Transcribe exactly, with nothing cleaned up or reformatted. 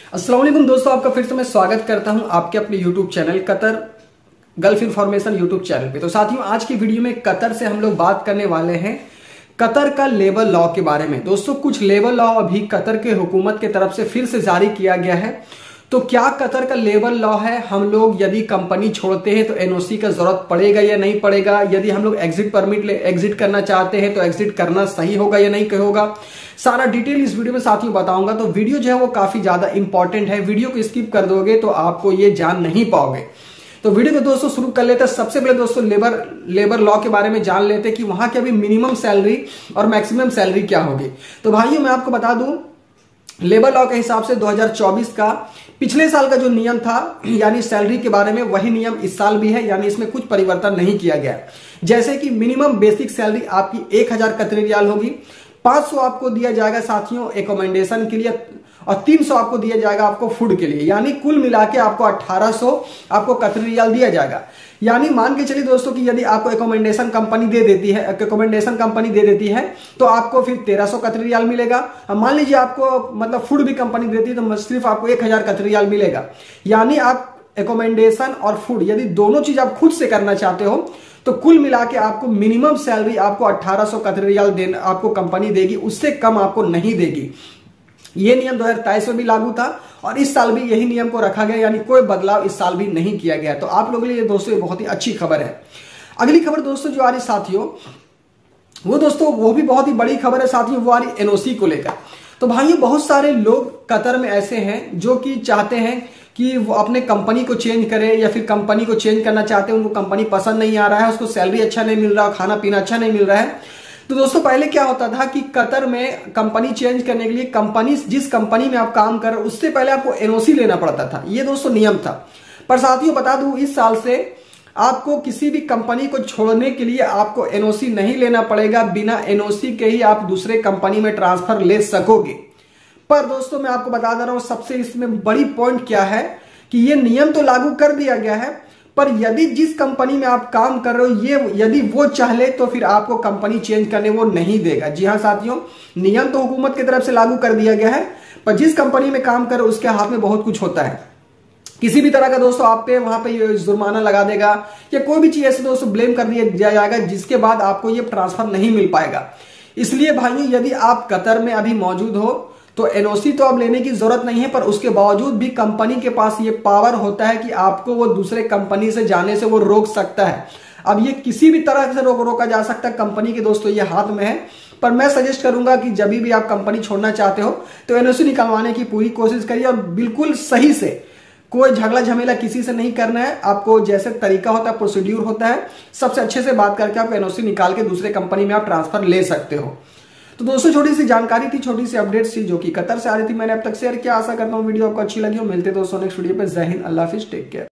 अस्सलाम वालेकुम दोस्तों, आपका फिर से मैं स्वागत करता हूं आपके अपने YouTube channel Qatar Gulf information YouTube channel पे। तो साथियों, आज की वीडियो में कतर से हम लोग बात करने वाले हैं कतर का लेबर लॉ के बारे में। दोस्तों, कुछ लेबर लॉ अभी कतर के हुकूमत की तरफ से फिर से जारी किया गया है। तो क्या कतर का लेबर लॉ है, हम लोग यदि कंपनी छोड़ते हैं तो एनओसी का जरूरत पड़ेगा या नहीं पड़ेगा, यदि हम लोग एग्जिट परमिट ले एग्जिट करना चाहते हैं तो एग्जिट करना सही होगा या नहीं होगा, सारा डिटेल इस वीडियो में साथियों बताऊंगा। तो वीडियो जो है वो काफी ज्यादा इंपॉर्टेंट है, वीडियो को स्किप कर दोगे तो आपको ये जान नहीं पाओगे। तो वीडियो को दोस्तों शुरू कर लेते हैं। सबसे पहले दोस्तों लेबर लेबर लॉ के बारे में जान लेते हैं कि वहां की अभी मिनिमम सैलरी और मैक्सिमम सैलरी क्या होगी। तो भाइयों, मैं आपको बता दूं, लेबर लॉ के हिसाब से दो हज़ार चौबीस का पिछले साल का जो नियम था यानी सैलरी के बारे में, वही नियम इस साल भी है, यानी इसमें कुछ परिवर्तन नहीं किया गया है। जैसे कि मिनिमम बेसिक सैलरी आपकी एक हजार कतरी रियाल होगी, पांच सौ आपको दिया जाएगा साथियों एकोमोडेशन के लिए और तीन सौ आपको दिया जाएगा आपको फूड के लिए, यानी कुल मिला के आपको अठारह सौ आपको कतरी रियाल दिया जाएगा। यानी मान के चलिए दोस्तों कि यदि आपको एकोमोडेशन कंपनी दे देती है एकोमोडेशन कंपनी दे देती है तो आपको फिर तेरह सौ कतरी रियाल मिलेगा। मान लीजिए आपको मतलब फूड भी कंपनी देती है तो सिर्फ आपको एक हजार कतरी रियाल मिलेगा। यानी आप एकोमोडेशन और फूड यदि दोनों चीज आप खुद से करना चाहते हो तो कुल मिला के आपको मिनिमम सैलरी आपको अठारह सौ कतरी रियाल देना आपको कंपनी देगी, उससे कम आपको नहीं देगी। यह नियम दो हजार तेईस में भी लागू था और इस साल भी यही नियम को रखा गया, यानी कोई बदलाव इस साल भी नहीं किया गया। तो आप लोगों के लिए दोस्तों ये बहुत ही अच्छी खबर है। अगली खबर दोस्तों जो आ रही साथियों, वो दोस्तों वो भी बहुत ही बड़ी खबर है साथियों, वो आ रही एनओसी को लेकर। तो भाइयों, बहुत सारे लोग कतर में ऐसे हैं जो कि चाहते हैं कि वो अपने कंपनी को चेंज करे या फिर कंपनी को चेंज करना चाहते हैं, उनको कंपनी पसंद नहीं आ रहा है, उसको सैलरी अच्छा नहीं मिल रहा, खाना पीना अच्छा नहीं मिल रहा है। तो दोस्तों पहले क्या होता था कि कतर में कंपनी चेंज करने के लिए कंपनी जिस कंपनी में आप काम कर रहे हो उससे पहले आपको एनओसी लेना पड़ता था, ये दोस्तों नियम था। पर साथियों बता दूं, इस साल से आपको किसी भी कंपनी को छोड़ने के लिए आपको एनओसी नहीं लेना पड़ेगा, बिना एनओसी के ही आप दूसरे कंपनी में ट्रांसफर ले सकोगे। पर दोस्तों मैं आपको बता दे रहा हूं, सबसे इसमें बड़ी पॉइंट क्या है कि ये नियम तो लागू कर दिया गया है, पर यदि जिस कंपनी में आप काम कर रहे हो ये यदि वो चाहे तो फिर आपको कंपनी चेंज करने वो नहीं देगा। जी हाँ साथियों, नियम तो हुकूमत की तरफ से लागू कर दिया गया है, पर जिस कंपनी में काम कर रहे हो उसके हाथ में बहुत कुछ होता है। किसी भी तरह का दोस्तों आप पे वहां पे जुर्माना लगा देगा या कोई भी चीज ऐसे दोस्तों ब्लेम कर दिया जाएगा, जिसके बाद आपको ये ट्रांसफर नहीं मिल पाएगा। इसलिए भाइयों, यदि आप कतर में अभी मौजूद हो तो एनओसी तो अब लेने की जरूरत नहीं है, पर उसके बावजूद भी कंपनी के पास ये पावर होता है कि आपको वो दूसरे कंपनी से जाने से वो रोक सकता है। अब ये किसी भी तरह से रोक रोका जा सकता है, कंपनी के दोस्तों ये हाथ में है। पर मैं सजेस्ट करूंगा कि जब भी आप कंपनी छोड़ना चाहते हो तो एनओसी निकलवाने की पूरी कोशिश करिए और बिल्कुल सही से, कोई झगड़ा झमेला किसी से नहीं करना है। आपको जैसे तरीका होता है, प्रोसीड्यूर होता है, सबसे अच्छे से बात करके आप एनओसी निकाल के दूसरे कंपनी में आप ट्रांसफर ले सकते हो। तो दोस्तों छोटी सी जानकारी थी, छोटी सी अपडेट्स थी जो कि कतर से आ रही थी, मैंने अब तक शेयर किया। आशा करता हूँ वीडियो आपको अच्छी लगी हो। मिलते दोस्तों नेक्स्ट वीडियो पे। जय हिंद, अल्लाह हाफिज, टेक केयर।